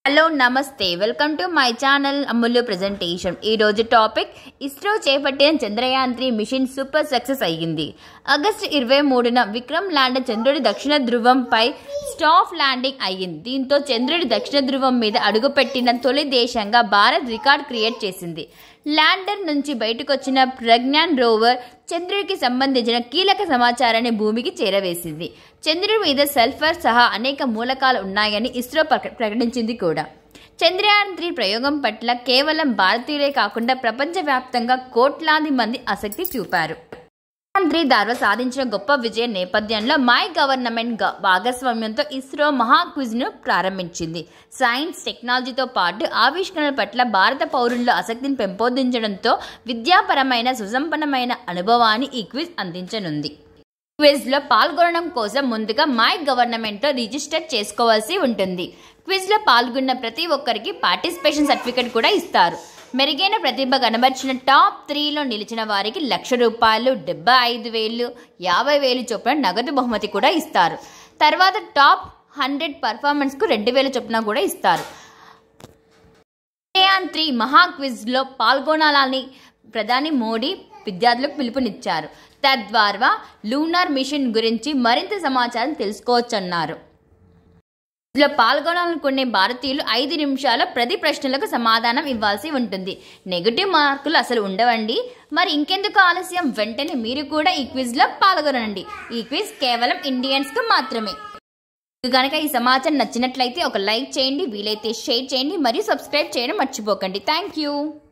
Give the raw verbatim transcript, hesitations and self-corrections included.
Hello నమస్తే welcome to my channel Amulya presentation. ఈరోజు topic ISRO చేపట్టిన Chandrayaan three mission super success అయ్యింది. ఆగస్టు ఇరవై మూడున విక్రమ్ ల్యాండర్ చంద్రుడి దక్షిణ ధృవంపై సాఫ్ట్ ల్యాండింగ్ అయ్యింది. దీంతో చంద్రుడి దక్షిణ ధృవం మీద అడుగుపెట్టిన తొలి దేశంగా భారత్ రికార్డ్ క్రియేట్ చేసింది. ల్యాండర్ నుంచి బయటకు వచ్చిన ప్రజ్ఞాన్ రోవర్ చంద్రుడికి సంబంధించిన కీలక సమాచారాన్ని భూమికి చేరవేసింది. చంద్రుడి మీద సల్ఫర్ సహా అనేక మూలకాలు ఉన్నాయని ఇస్రో ప్రకటించింది కూడా. చంద్రయాన్ త్రీ ప్రయోగం పట్ల కేవలం భారతీయులే కాకుండా ప్రపంచవ్యాప్తంగా కోట్లాది మంది ఆసక్తి చూపారు. చంద్రయాన్ త్రీ ద్వారా సాధించిన గొప్ప విజయం నేపథ్యంలో మై గవర్నమెంట్ భాగస్వామ్యంతో ఇస్రో మహా క్విజ్ను ప్రారంభించింది. సైన్స్, టెక్నాలజీతో పాటు ఆవిష్కరణల పట్ల భారత పౌరుల్లో ఆసక్తిని పెంపొందించడంతో విద్యాపరమైన సుసంపన్నమైన అనుభవాన్ని ఈ క్విజ్ అందించనుంది. క్విజ్లో పాల్గొనడం కోసం ముందుగా మై గవర్నమెంట్లో రిజిస్టర్ చేసుకోవాల్సి ఉంటుంది. క్విజ్లో పాల్గొన్న ప్రతి ఒక్కరికి పార్టిసిపేషన్ సర్టిఫికేట్ కూడా ఇస్తారు. మెరుగైన ప్రతిభ కనబర్చిన టాప్ త్రీలో నిలిచిన వారికి లక్ష రూపాయలు, డెబ్బై ఐదు వేలు, యాభై వేలు చొప్పున నగదు బహుమతి కూడా ఇస్తారు. తర్వాత టాప్ హండ్రెడ్ పర్ఫార్మెన్స్కు రెండు వేల చొప్పున కూడా ఇస్తారు. చంద్రయాన్ త్రీ మహా క్విజ్లో పాల్గొనాలని ప్రధాని మోడీ విద్యార్థులకు పిలుపునిచ్చారు. తద్వారా లూనార్ మిషన్ గురించి మరింత సమాచారం తెలుసుకోవచ్చన్నారు. ఇందులో పాల్గొనాలనుకునే భారతీయులు ఐదు నిమిషాల ప్రతి ప్రశ్నలకు సమాధానం ఇవ్వాల్సి ఉంటుంది. నెగిటివ్ మార్కులు అసలు ఉండవండి. మరి ఇంకెందుకు ఆలస్యం, వెంటనే మీరు కూడా ఈ క్విజ్లో పాల్గొనండి. ఈ క్విజ్ కేవలం ఇండియన్స్కు మాత్రమే. కనుక ఈ సమాచారం నచ్చినట్లయితే ఒక లైక్ చేయండి, వీలైతే షేర్ చేయండి మరియు సబ్స్క్రైబ్ చేయడం మర్చిపోకండి. Thank you.